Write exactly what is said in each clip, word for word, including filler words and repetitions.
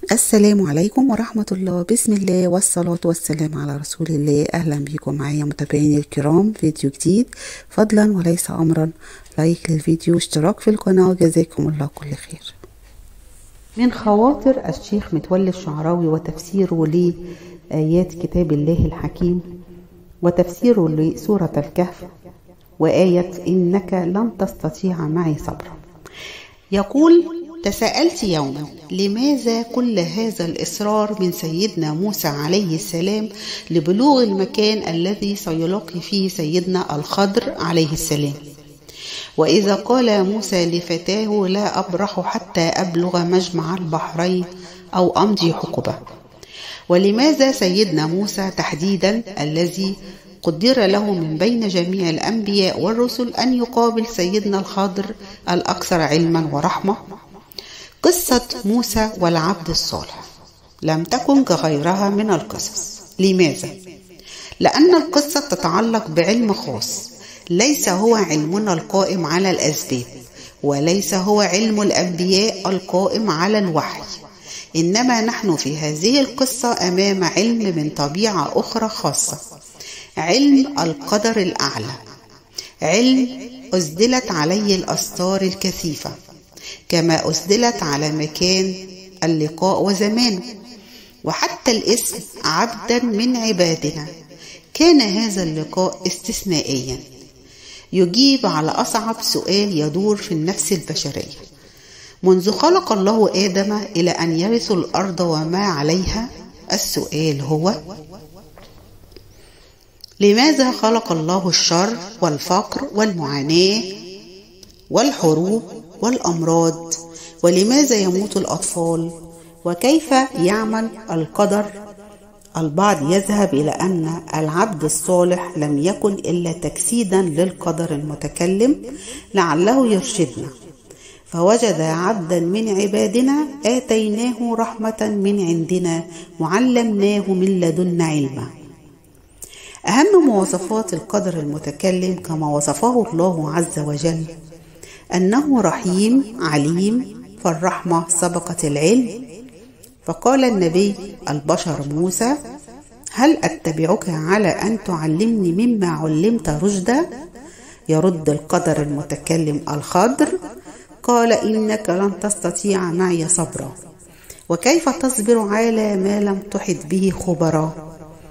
السلام عليكم ورحمة الله. بسم الله والصلاة والسلام على رسول الله. أهلا بكم معايا متابعيني الكرام، فيديو جديد فضلا وليس أمرا. لايك للفيديو واشتراك في القناة وجزاكم الله كل خير. من خواطر الشيخ متولي الشعراوي وتفسيره لآيات كتاب الله الحكيم وتفسيره لسورة الكهف وآية إنك لن تستطيع معي صبرا. يقول: تساءلت يوما لماذا كل هذا الإصرار من سيدنا موسى عليه السلام لبلوغ المكان الذي سيلاقي فيه سيدنا الخضر عليه السلام، وإذا قال موسى لفتاه لا أبرح حتى أبلغ مجمع البحرين أو أمضي حقبة. ولماذا سيدنا موسى تحديدا الذي قدر له من بين جميع الأنبياء والرسل أن يقابل سيدنا الخضر الأكثر علما ورحمة؟ قصة موسى والعبد الصالح لم تكن كغيرها من القصص. لماذا؟ لأن القصة تتعلق بعلم خاص، ليس هو علمنا القائم على الأسباب، وليس هو علم الأنبياء القائم على الوحي، إنما نحن في هذه القصة أمام علم من طبيعة أخرى خاصة، علم القدر الأعلى، علم أسدلت عليه الأستار الكثيفة كما أسدلت على مكان اللقاء وزمانه. وحتى الاسم عبدا من عبادنا كان هذا اللقاء استثنائيا، يجيب على أصعب سؤال يدور في النفس البشرية منذ خلق الله آدم إلى أن يرث الأرض وما عليها. السؤال هو: لماذا خلق الله الشر والفقر والمعاناة والحروب والأمراض؟ ولماذا يموت الأطفال؟ وكيف يعمل القدر؟ البعض يذهب إلى أن العبد الصالح لم يكن إلا تجسيدا للقدر المتكلم لعله يرشدنا، فوجد عبدا من عبادنا آتيناه رحمة من عندنا وعلمناه من لدنا علما. أهم مواصفات القدر المتكلم كما وصفه الله عز وجل أنه رحيم عليم، فالرحمة سبقت العلم. فقال النبي البشر موسى: هل أتبعك على أن تعلمني مما علمت رشدا؟ يرد القدر المتكلم الخضر قال: إنك لن تستطيع معي صبرا، وكيف تصبر على ما لم تحط به خبرا؟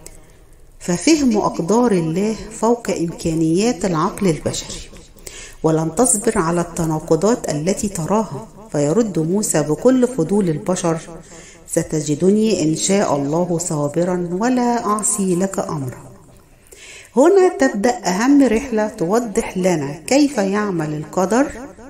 ففهم أقدار الله فوق إمكانيات العقل البشري، ولن تصبر على التناقضات التي تراها. فيرد موسى بكل فضول البشر: ستجدني إن شاء الله صابرا ولا أعصي لك أمرا. هنا تبدأ أهم رحلة توضح لنا كيف يعمل القدر.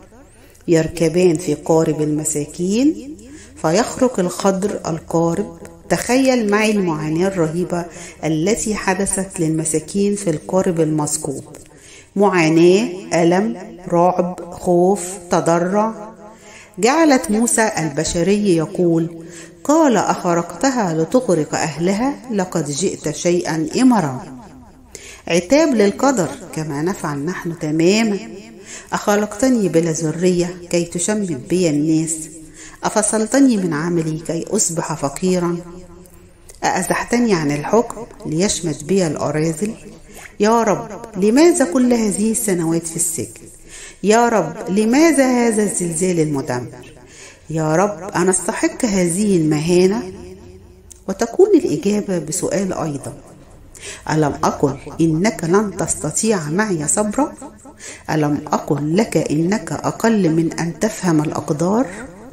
يركبان في قارب المساكين فيخرق الخضر القارب. تخيل معي المعاناة الرهيبة التي حدثت للمساكين في القارب المثقوب: معاناة، ألم، رعب، خوف، تضرع. جعلت موسى البشري يقول: قال أخرقتها لتغرق أهلها؟ لقد جئت شيئا إمرا. عتاب للقدر كما نفعل نحن تماما. أخلقتني بلا ذرية كي تشمت بي الناس؟ أفصلتني من عملي كي أصبح فقيرا؟ أأزحتني عن الحكم ليشمت بي الأراذل؟ يا رب، لماذا كل هذه السنوات في السجن؟ يا رب، لماذا هذا الزلزال المدمر؟ يا رب، أنا أستحق هذه المهانة؟ وتكون الإجابة بسؤال أيضا: ألم أقل إنك لن تستطيع معي صبرا؟ ألم أقل لك إنك أقل من أن تفهم الأقدار؟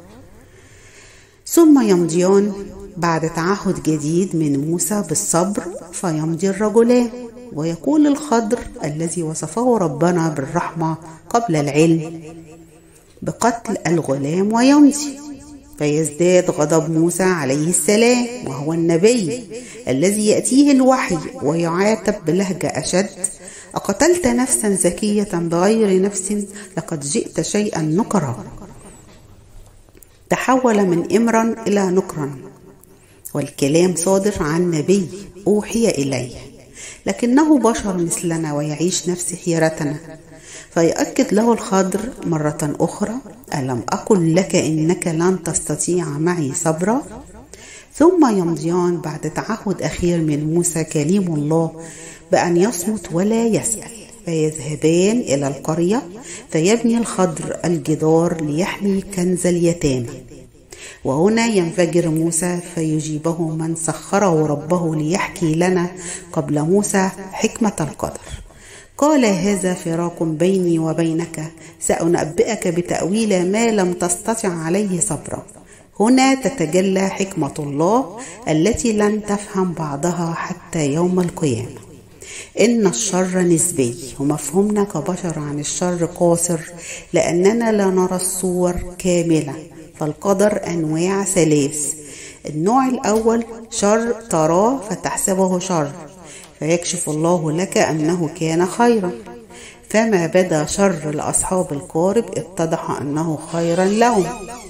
ثم يمضيان بعد تعهد جديد من موسى بالصبر، فيمضي الرجلان، ويقول الخضر الذي وصفه ربنا بالرحمة قبل العلم بقتل الغلام ويمضي. فيزداد غضب موسى عليه السلام وهو النبي الذي يأتيه الوحي ويعاتب بلهجة أشد: أقتلت نفسا زكية بغير نفس؟ لقد جئت شيئا نكرا. تحول من إمرا إلى نكرا، والكلام صادر عن نبي أوحي إليه، لكنه بشر مثلنا ويعيش نفس حيرتنا. فيؤكد له الخضر مرة أخرى: ألم أقل لك إنك لن تستطيع معي صبرا؟ ثم يمضيان بعد تعهد أخير من موسى كليم الله بأن يصمت ولا يسأل، فيذهبان إلى القرية فيبني الخضر الجدار ليحمي كنز اليتامى. وهنا ينفجر موسى فيجيبه من سخره ربه ليحكي لنا قبل موسى حكمة القدر. قال: هذا فراق بيني وبينك، سأنبئك بتأويل ما لم تستطع عليه صبرا. هنا تتجلى حكمة الله التي لن تفهم بعضها حتى يوم القيامة. إن الشر نسبي، ومفهومنا كبشر عن الشر قاصر، لأننا لا نرى الصور كاملة. فالقدر أنواع ثلاث. النوع الأول شر تراه فتحسبه شر، فيكشف الله لك أنه كان خيرا، فما بدا شر لأصحاب القارب اتضح أنه خيرا لهم.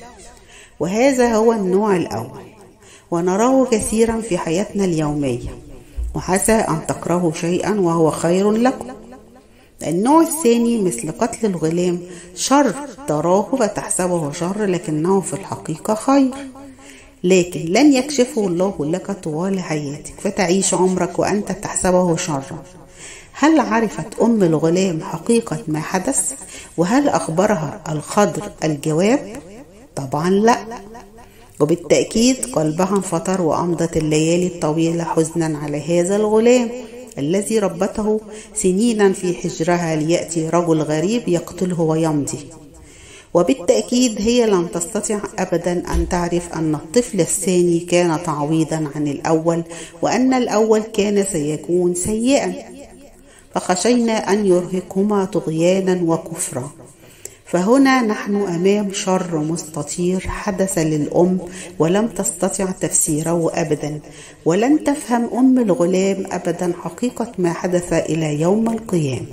وهذا هو النوع الأول، ونراه كثيرا في حياتنا اليومية، وعسى أن تكرهوا شيئا وهو خير لكم. النوع الثاني مثل قتل الغلام، شر تراه فتحسبه شر لكنه في الحقيقة خير، لكن لن يكشفه الله لك طوال حياتك، فتعيش عمرك وأنت تحسبه شرا. هل عرفت أم الغلام حقيقة ما حدث؟ وهل أخبرها الخضر الجواب؟ طبعا لا. وبالتأكيد قلبها انفطر، وأمضت الليالي الطويلة حزنا على هذا الغلام الذي ربته سنينا في حجرها ليأتي رجل غريب يقتله ويمضي. وبالتأكيد هي لم تستطع أبدا أن تعرف أن الطفل الثاني كان تعويضا عن الأول، وأن الأول كان سيكون سيئا، فخشينا أن يرهقهما طغيانا وكفرا. فهنا نحن أمام شر مستطير حدث للأم ولم تستطع تفسيره أبدا، ولن تفهم أم الغلام أبدا حقيقة ما حدث إلى يوم القيامة.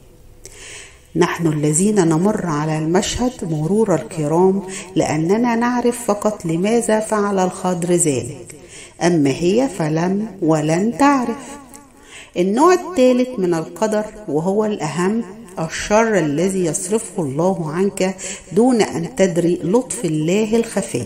نحن الذين نمر على المشهد مرور الكرام، لأننا نعرف فقط لماذا فعل الخضر ذلك، أما هي فلم ولن تعرف. النوع الثالث من القدر وهو الأهم، الشر الذي يصرفه الله عنك دون أن تدري لطف الله الخفي،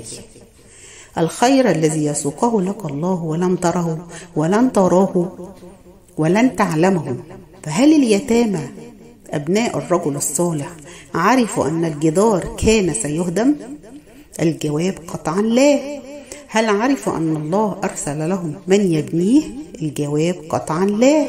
الخير الذي يسوقه لك الله ولم تره ولن تراه ولن تعلمه. فهل اليتامى أبناء الرجل الصالح عرفوا أن الجدار كان سيهدم؟ الجواب قطعا لا. هل عرفوا أن الله أرسل لهم من يبنيه؟ الجواب قطعا لا.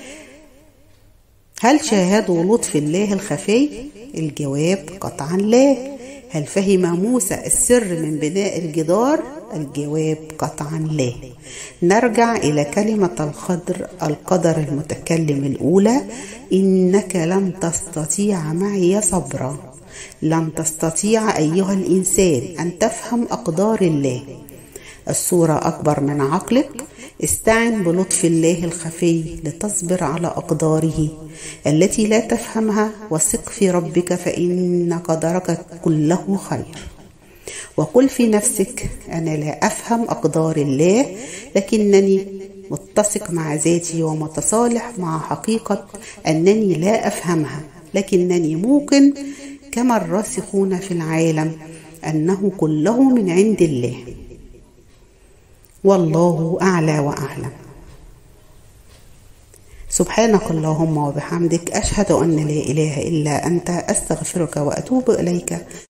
هل شاهدوا لطف الله الخفي؟ الجواب قطعا لا. هل فهم موسى السر من بناء الجدار؟ الجواب قطعا لا. نرجع إلى كلمة الخضر القدر المتكلم الأولى: إنك لن تستطيع معي صبرا. لن تستطيع أيها الإنسان أن تفهم أقدار الله. الصورة أكبر من عقلك. استعن بلطف الله الخفي لتصبر على أقداره التي لا تفهمها، وثق في ربك فإن قدرك كله خير. وقل في نفسك: أنا لا أفهم أقدار الله، لكنني متسق مع ذاتي ومتصالح مع حقيقة أنني لا أفهمها، لكنني موقن كما الراسخون في العالم أنه كله من عند الله، والله أعلى وأعلم. سبحانك اللهم وبحمدك، أشهد أن لا إله إلا أنت، أستغفرك وأتوب إليك.